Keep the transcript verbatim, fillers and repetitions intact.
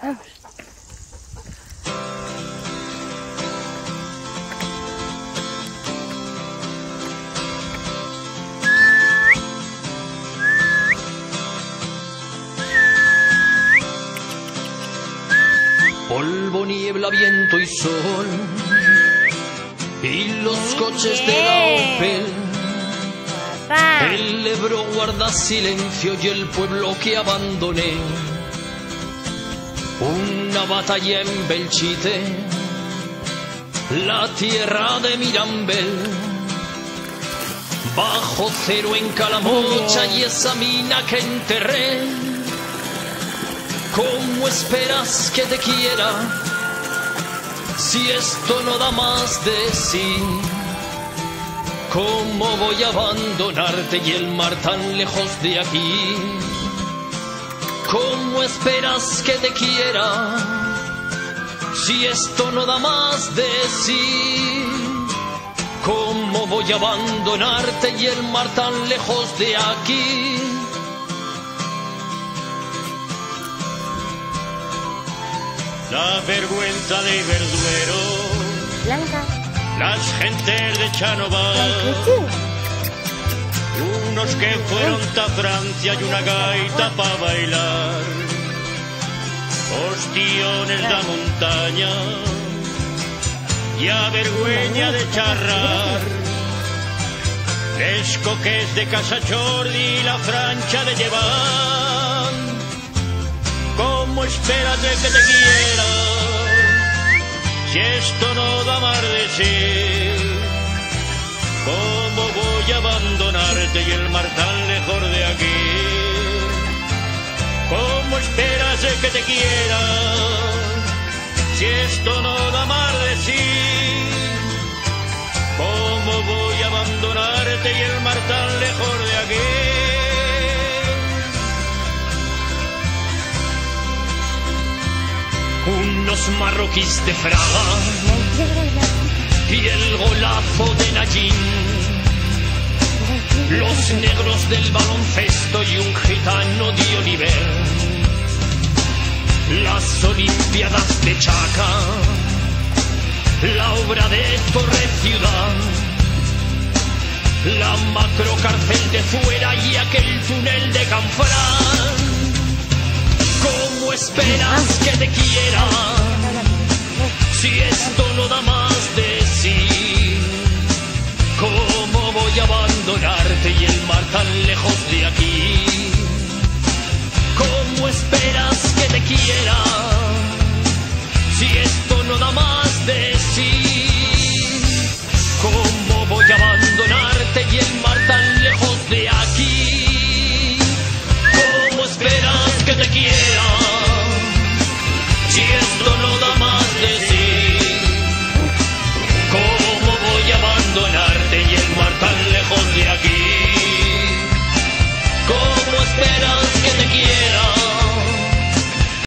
Vamos. Polvo, niebla, viento y sol, y los coches de la Opel. Papá. El Ebro guarda silencio y el pueblo que abandoné. Una batalla en Belchite, la tierra de Mirambel. Bajo cero en Calamocha y esa mina que enterré. ¿Cómo esperas que te quiera si esto no da más de sí? ¿Cómo voy a abandonarte y el mar tan lejos de aquí? ¿Cómo esperas que te quiera si esto no da más de sí? ¿Cómo voy a abandonarte y el mar tan lejos de aquí? La vergüenza de Verduero, Blanca. las gentes de Chanoval, Blanquito. unos que fueron a Francia y una gaita pa' bailar, ostiones da montaña y a vergüenza de charrar, les coques de Casa Jordi y la francha de llevar. ¿Cómo esperas de que te quiera si esto no da más de sí? ¿Cómo voy a abandonarte y el mar tan lejos de aquí? ¿Cómo esperas de que te quiera si esto no da más de sí? ¿Cómo voy a abandonarte y el mar tan lejos de aquí? Unos marroquíes de Fraga y el golazo de Nayín, los negros del baloncesto y un gitano de Oliver, las olimpiadas de Chaca, la obra de Torre Ciudad, la macrocárcel de Fuera y aquel túnel de Canfrán. ¿Cómo esperas que te quiera si esto no da más de sí? ¿Cómo voy a abandonarte y el mar tan lejos de aquí? ¿Cómo esperas que te quiera